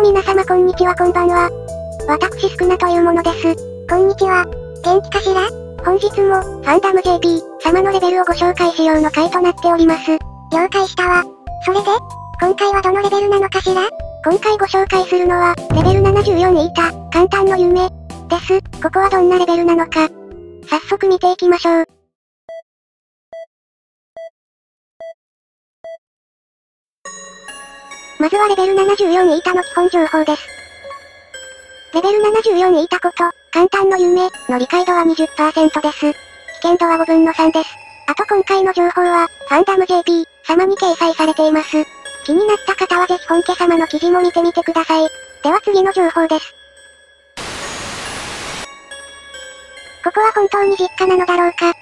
も皆様こんにちはこんばんは。私スクナというものです。こんにちは。元気かしら？本日も、ファンダム JP 様のレベルをご紹介しようの回となっております。了解したわ。それで、今回はどのレベルなのかしら？今回ご紹介するのは、レベル74イータ、簡単の夢、です。ここはどんなレベルなのか。早速見ていきましょう。まずはレベル74イータの基本情報です。レベル74イータこと、簡単の夢、の理解度は 20% です。危険度は5分の3です。あと今回の情報は、ファンダム JP 様に掲載されています。気になった方はぜひ本家様の記事も見てみてください。では次の情報です。ここは本当に実家なのだろうか。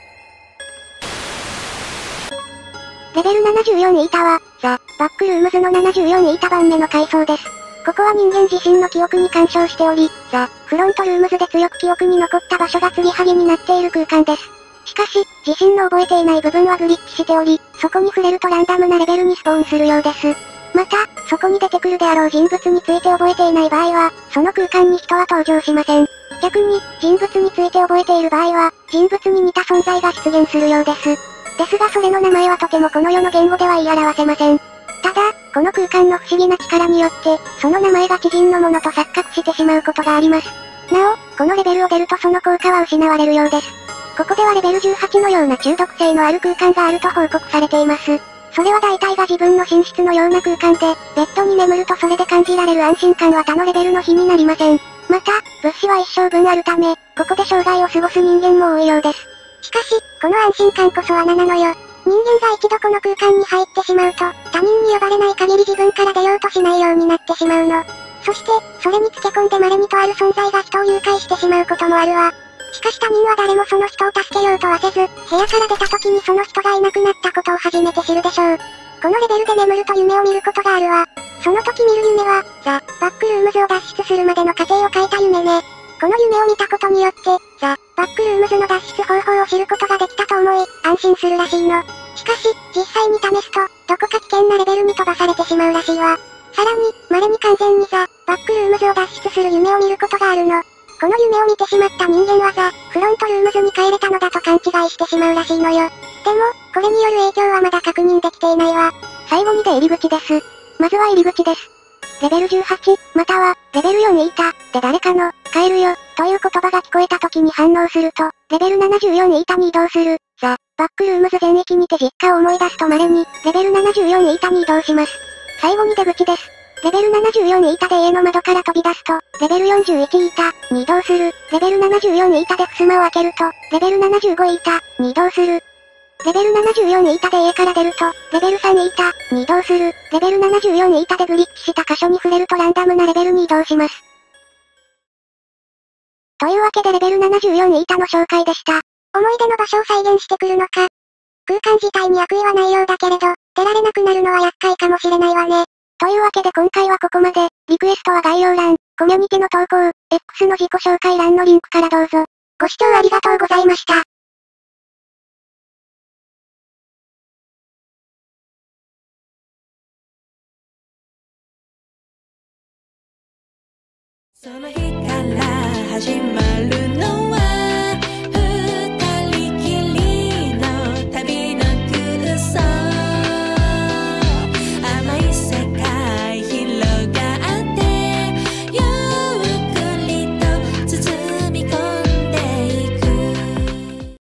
レベル74イータは、ザ・バックルームズの74イータ番目の階層です。ここは人間自身の記憶に干渉しており、ザ・フロントルームズで強く記憶に残った場所が継ぎはぎになっている空間です。しかし、自身の覚えていない部分はグリッチしており、そこに触れるとランダムなレベルにスポーンするようです。また、そこに出てくるであろう人物について覚えていない場合は、その空間に人は登場しません。逆に、人物について覚えている場合は、人物に似た存在が出現するようです。ですがそれの名前はとてもこの世の言語では言い表せません。ただ、この空間の不思議な力によって、その名前が知人のものと錯覚してしまうことがあります。なお、このレベルを出るとその効果は失われるようです。ここではレベル18のような中毒性のある空間があると報告されています。それは大体が自分の寝室のような空間で、ベッドに眠るとそれで感じられる安心感は他のレベルの比になりません。また、物資は一生分あるため、ここで生涯を過ごす人間も多いようです。しかし、この安心感こそ穴なのよ。人間が一度この空間に入ってしまうと、他人に呼ばれない限り自分から出ようとしないようになってしまうの。そして、それにつけ込んで稀にとある存在が人を誘拐してしまうこともあるわ。しかし他人は誰もその人を助けようとはせず、部屋から出た時にその人がいなくなったことを初めて知るでしょう。このレベルで眠ると夢を見ることがあるわ。その時見る夢は、ザ・バックルームズを脱出するまでの過程を書いた夢ね。この夢を見たことによって、ザ・バックルームズの脱出方法を知ることができたと思い、安心するらしいの。しかし、実際に試すと、どこか危険なレベルに飛ばされてしまうらしいわ。さらに、稀に完全にザ・バックルームズを脱出する夢を見ることがあるの。この夢を見てしまった人間はザ・フロントルームズに帰れたのだと勘違いしてしまうらしいのよ。でも、これによる影響はまだ確認できていないわ。最後に出入り口です。まずは入り口です。レベル18、または、レベル4イータ、で誰かの、帰るよ、という言葉が聞こえた時に反応すると、レベル74イータに移動する、ザ・バックルームズ全域にて実家を思い出すと稀に、レベル74イータに移動します。最後に出口です。レベル74イータで家の窓から飛び出すと、レベル41イータに移動する、レベル74イータで襖を開けると、レベル75イータに移動する。レベル74イータで家から出ると、レベル3イータに移動する。レベル74イータでグリッチした箇所に触れるとランダムなレベルに移動します。というわけでレベル74イータの紹介でした。思い出の場所を再現してくるのか。空間自体に悪意はないようだけれど、出られなくなるのは厄介かもしれないわね。というわけで今回はここまで。リクエストは概要欄、コミュニティの投稿、X の自己紹介欄のリンクからどうぞ。ご視聴ありがとうございました。 その日から始まるのは